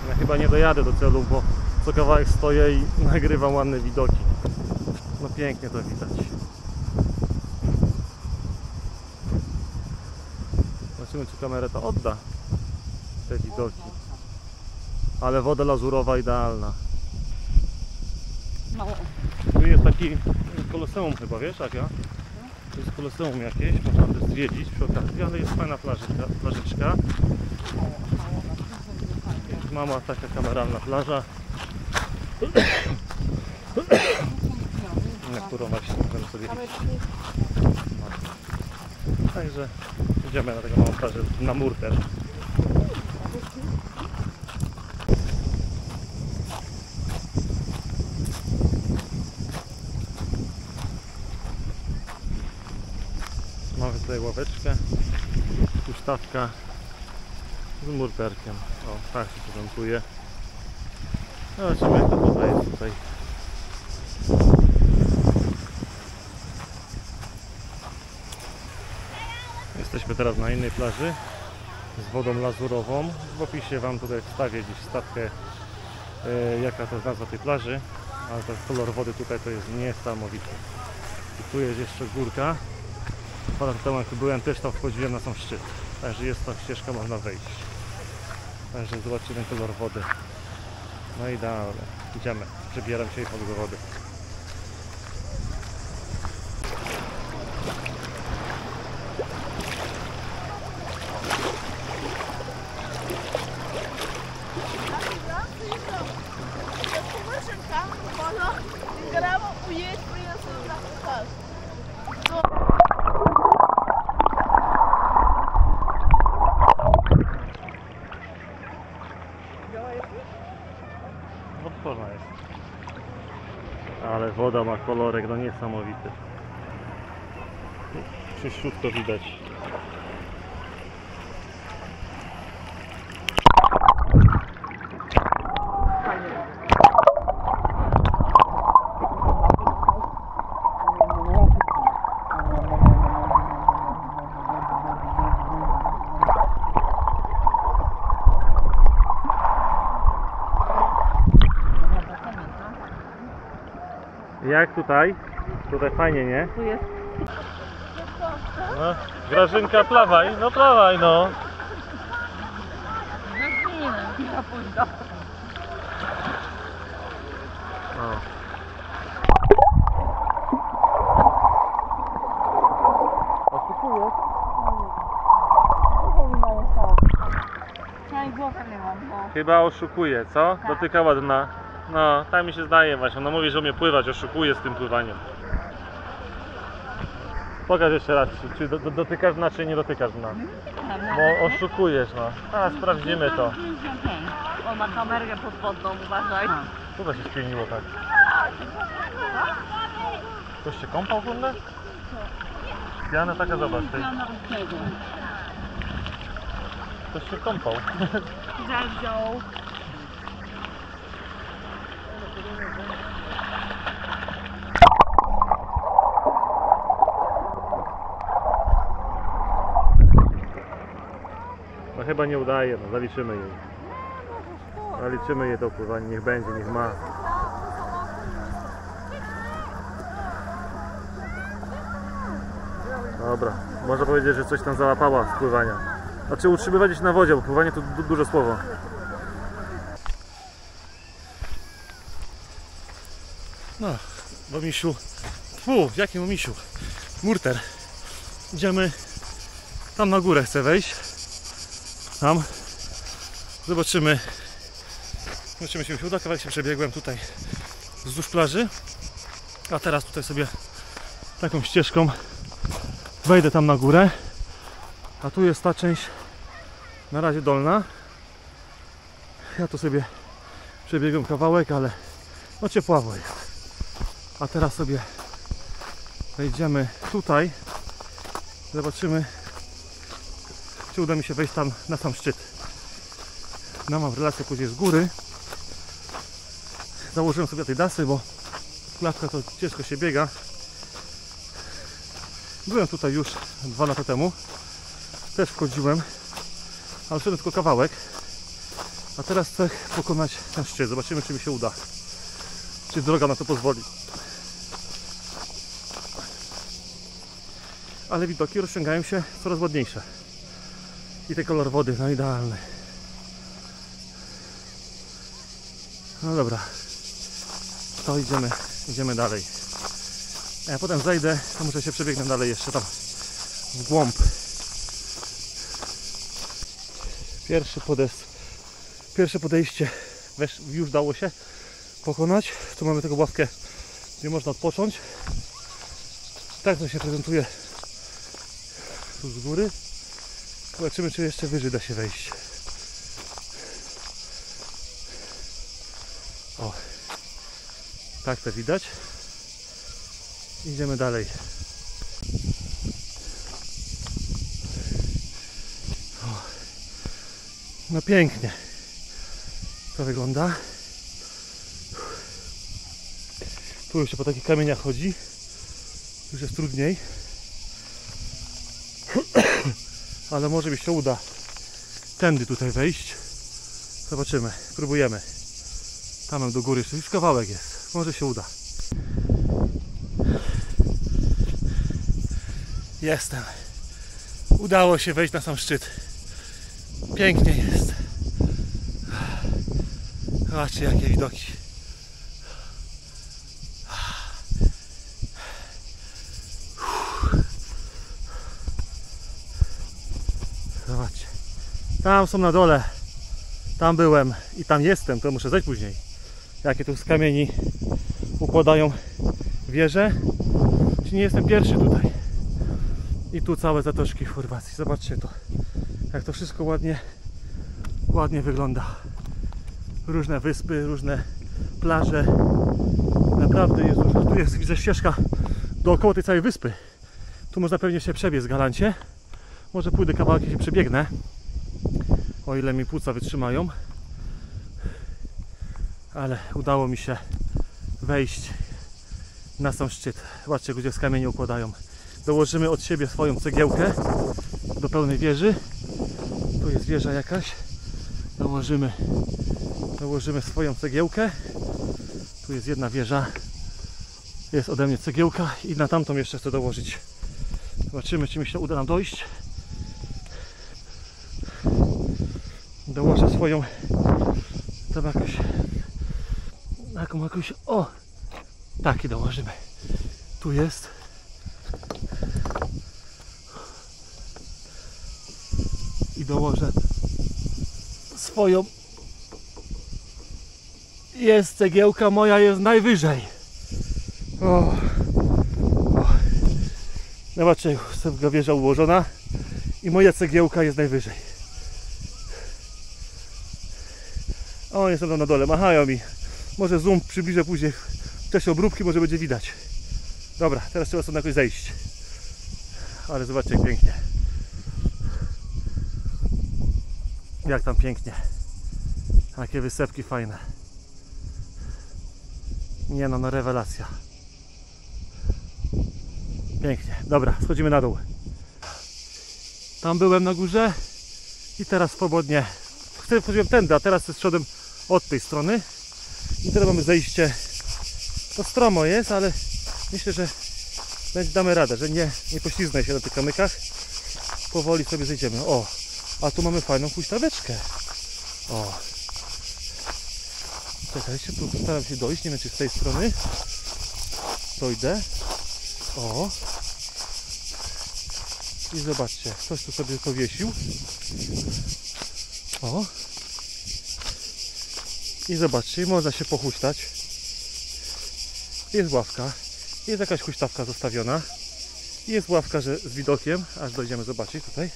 Ja chyba nie dojadę do celu, bo co kawałek stoję i nagrywam ładne widoki. No pięknie to widać. Zobaczymy, czy kamera to odda, te widoki. Ale woda lazurowa idealna. Tu jest taki koloseum chyba, wiesz, Aga? To jest koloseum jakieś, można by zwiedzić przy okazji, ale jest fajna plażyczka. Jest mała taka kameralna plaża, na którą właśnie możemy sobie iść. Także idziemy na taką małą plażę, na mur też. Mamy tutaj ławeczkę, ustawka z murterkiem. O, tak się prezentuje. Zobaczymy, jak to tutaj jest tutaj. Jesteśmy teraz na innej plaży z wodą lazurową. W opisie Wam tutaj wstawię gdzieś stawkę, jaka to jest nazwa tej plaży. Ale ten kolor wody tutaj to jest niesamowity. I tu jest jeszcze górka. Parę lat temu jak byłem, też tam wchodziłem na sam szczyt. Także jest tam ścieżka, można wejść. Także zobaczcie ten kolor wody. No idealne. Idziemy. Przebieram się i pod do wody. Otworzona jest. Ale woda ma kolorek no niesamowity. Czyściutko widać. Jak tutaj? Tutaj fajnie, nie? Tu jest. No, Grażynka, plawaj, no plawaj, no. Ja pójdę. O. Oszukujesz? Ja i głowy nie mam, bo... Chyba oszukuje, co? Tak. Dotykała dna. No, tak mi się zdaje właśnie. Ona mówi, że umie pływać, oszukuje z tym pływaniem. Pokaż jeszcze raz, czy dotykasz dna, czy nie dotykasz dna. Bo oszukujesz, no. A, sprawdzimy to. On ma kamerę podwodną, uważaj. Co to się spieniło tak? Ktoś się kąpał w ogóle? Piana taka, zobacz. Tej... Ktoś się kąpał. Wziął. No chyba nie udaje, no zaliczymy jej. Zaliczymy jej to pływanie, niech będzie, niech ma. Dobra, można powiedzieć, że coś tam załapała z pływania. Znaczy utrzymywać się na wodzie, bo pływanie to duże słowo. No, bo misiu. Jaki misiu? Murter. Idziemy tam na górę, chcę wejść. Tam. Zobaczymy się uda. Kawałek się przebiegłem tutaj wzdłuż plaży. A teraz tutaj sobie taką ścieżką wejdę tam na górę. A tu jest ta część na razie dolna. Ja tu sobie przebiegłem kawałek, ale no ciepławo jest. A teraz sobie wejdziemy tutaj. Zobaczymy, czy uda mi się wejść tam na sam szczyt. No, mam relację później z góry. Założyłem sobie tej dasy, bo klatka to ciężko się biega. Byłem tutaj już 2 lata temu. Też wchodziłem, ale szedłem tylko kawałek. A teraz chcę pokonać ten szczyt. Zobaczymy, czy mi się uda. Czy droga na to pozwoli. Ale widoki rozciągają się coraz ładniejsze. I ten kolor wody, no idealny. No dobra. To idziemy dalej. A ja potem zajdę, to muszę się przebiegnę dalej jeszcze tam w głąb. Pierwsze podejście już dało się pokonać. Tu mamy taką ławkę, gdzie można odpocząć. Tak to się prezentuje tu z góry. Zobaczymy, czy jeszcze wyżej da się wejść. O, tak to widać. Idziemy dalej. O, no pięknie to wygląda. Tu już się po takich kamieniach chodzi. Już jest trudniej. Ale może mi się uda tędy tutaj wejść. Zobaczymy, próbujemy. Tam do góry jeszcze już kawałek jest. Może się uda. Jestem. Udało się wejść na sam szczyt. Pięknie jest. Zobaczcie, jakie widoki. Zobaczcie. Tam są na dole. Tam byłem i tam jestem. To muszę zejść później. Jakie tu z kamieni układają wieże. Czy nie jestem pierwszy tutaj. I tu całe zatoczki w Chorwacji. Zobaczcie to. Jak to wszystko ładnie wygląda. Różne wyspy, różne plaże. Naprawdę jest dużo. Tu jest, widzę, ścieżka dookoła tej całej wyspy. Tu można pewnie się przebiec w Galancie. Może pójdę kawałek i się przebiegnę. O ile mi płuca wytrzymają. Ale udało mi się wejść na sam szczyt. Zobaczcie, gdzie z kamieni układają. Dołożymy od siebie swoją cegiełkę do pełnej wieży. Tu jest wieża jakaś. Dołożymy swoją cegiełkę. Tu jest jedna wieża. Jest ode mnie cegiełka i na tamtą jeszcze chcę dołożyć. Zobaczymy, czy mi się uda nam dojść. Dołożę swoją tam jakąś o! Taki dołożymy. Tu jest. I dołożę swoją. Jest cegiełka moja, jest najwyżej. O. Zobaczcie, sobie wieża ułożona i moja cegiełka jest najwyżej. O, jestem tam na dole, machają mi. Może zoom przybliżę później w czasie obróbki, może będzie widać. Dobra, teraz trzeba sobie jakoś zejść. Ale zobaczcie, jak pięknie. Jak tam pięknie. Takie wysepki fajne. Nie no, rewelacja. Pięknie. Dobra, schodzimy na dół. Tam byłem na górze i teraz swobodnie. Wtedy wchodziłem tędy, a teraz z przodem od tej strony. I teraz mamy zejście. To stromo jest, ale myślę, że damy radę, że nie pośliznę się na tych kamykach. Powoli sobie zejdziemy. O, a tu mamy fajną huśtaweczkę. O. Czekajcie, tu staram się dojść, nie wiem czy z tej strony. Dojdę. O. I zobaczcie, ktoś tu sobie powiesił. O. I zobaczcie, można się pochuśtać. Jest ławka. Jest jakaś huśtawka zostawiona. Jest ławka z widokiem, aż dojdziemy zobaczyć tutaj.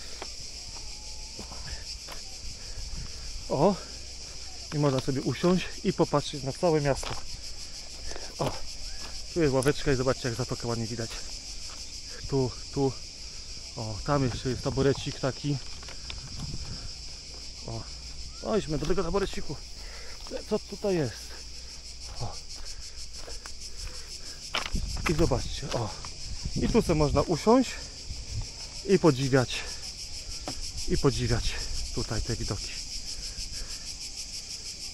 O. I można sobie usiąść i popatrzeć na całe miasto. O. Tu jest ławeczka i zobaczcie, jak zatokę ładnie widać. Tu. O, tam jeszcze jest taborecik taki. O. Chodźmy do tego taboreciku. Co tutaj jest? O. I zobaczcie, o. I tu sobie można usiąść i podziwiać tutaj te widoki.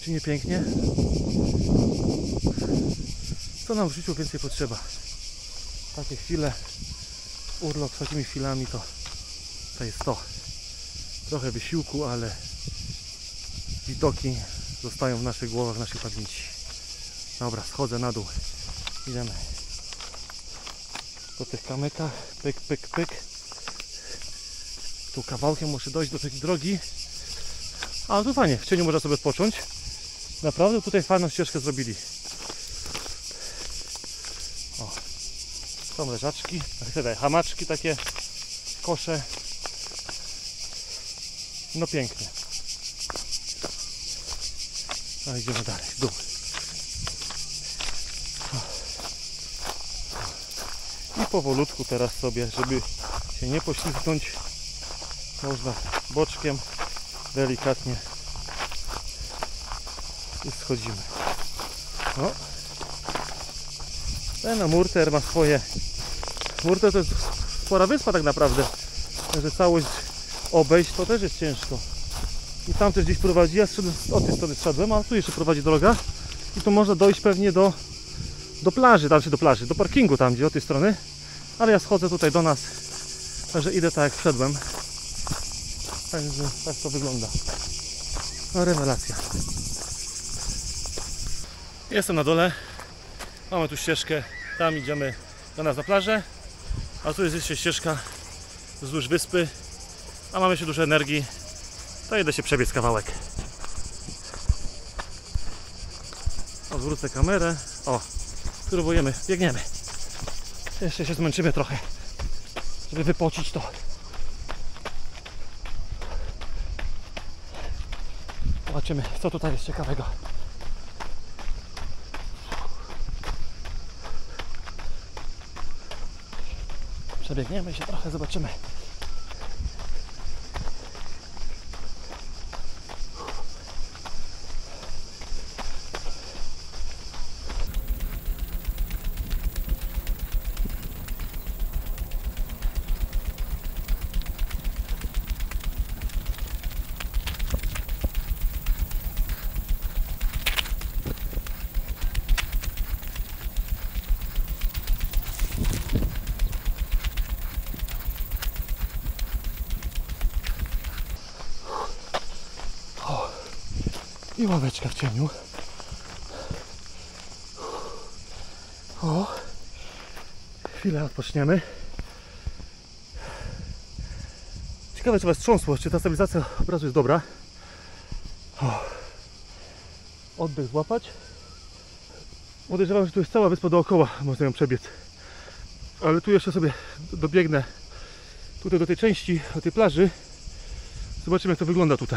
Czy nie pięknie? Co nam w życiu więcej potrzeba? Takie chwile, urlop z takimi chwilami to jest to. Trochę wysiłku, ale widoki zostają w naszych głowach, w naszej pamięci. Dobra, schodzę na dół. Idziemy po tych kamykach. Pyk, pyk, pyk. Tu kawałkiem muszę dojść do tej drogi. A tu fajnie, w cieniu można sobie odpocząć. Naprawdę tutaj fajną ścieżkę zrobili. O, są leżaczki, hamaczki takie, kosze. No pięknie. No idziemy dalej, w dół. I powolutku teraz sobie, żeby się nie poślizgnąć, można boczkiem, delikatnie i schodzimy. O. Ten Murter ma swoje. Murter to jest spora wyspa tak naprawdę. Także całość obejść to też jest ciężko. I tam też gdzieś prowadzi. Ja od tej strony szedłem, a tu jeszcze prowadzi droga. I tu można dojść pewnie do plaży, znaczy do plaży, do parkingu tam gdzie od tej strony. Ale ja schodzę tutaj do nas. Także idę tak jak wszedłem. Także tak to wygląda. No rewelacja. Jestem na dole. Mamy tu ścieżkę. Tam idziemy do nas na plażę. A tu jest jeszcze ścieżka wzdłuż wyspy. A mamy jeszcze dużo energii. To idę się przebiec kawałek. Odwrócę kamerę. O, spróbujemy, biegniemy. Jeszcze się zmęczymy trochę, żeby wypocić to. Zobaczymy, co tutaj jest ciekawego. Przebiegniemy się trochę, zobaczymy. I ławeczka w cieniu. O, chwilę odpoczniemy. Ciekawe, czy was trząsło, czy ta stabilizacja obrazu jest dobra. O, oddech złapać. Podejrzewam, że tu jest cała wyspa dookoła, można ją przebiec. Ale tu jeszcze sobie dobiegnę tutaj do tej części, do tej plaży. Zobaczymy, jak to wygląda tutaj.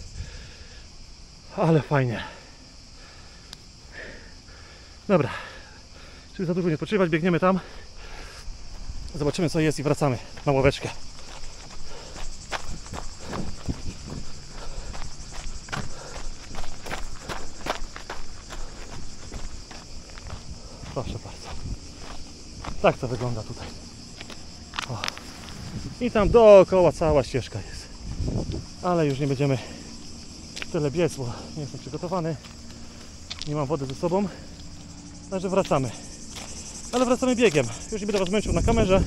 Ale fajnie. Dobra. Czyli za dużo nie odpoczywać, biegniemy tam. Zobaczymy, co jest i wracamy na ławeczkę. Proszę bardzo. Tak to wygląda tutaj. O. I tam dookoła cała ścieżka jest. Ale już nie będziemy tyle biec, bo nie jestem przygotowany. Nie mam wody ze sobą. Także wracamy. Ale wracamy biegiem. Już nie będę was męczył na kamerze.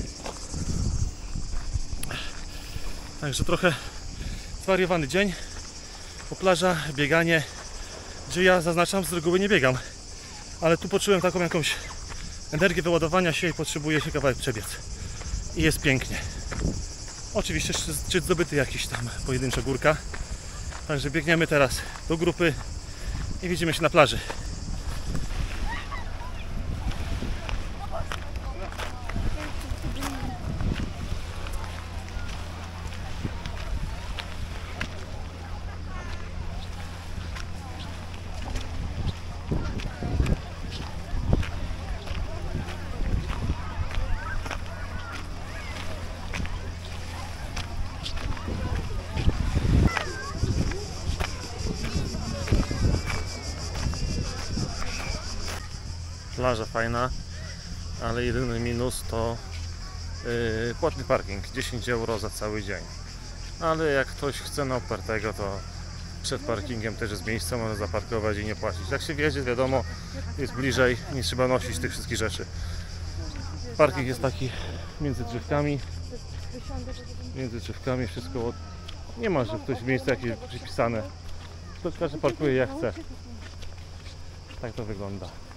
Także trochę zwariowany dzień. Po plaża, bieganie. Gdzie ja zaznaczam, z reguły nie biegam. Ale tu poczułem taką jakąś energię wyładowania się i potrzebuję się kawałek przebiec. I jest pięknie. Oczywiście szczyt zdobyty jakiś tam, pojedyncza górka. Także biegniemy teraz do grupy i widzimy się na plaży. Plaża fajna, ale jedyny minus to płatny parking, 10 euro za cały dzień. Ale jak ktoś chce na opartego, to Przed parkingiem też jest miejsce, można zaparkować i nie płacić. Jak się wjedzie, wiadomo, jest bliżej, nie trzeba nosić tych wszystkich rzeczy. Parking jest taki między drzewkami. Między drzewkami wszystko nie ma, że ktoś miejsce jakieś przypisane. To każdy parkuje jak chce. Tak to wygląda.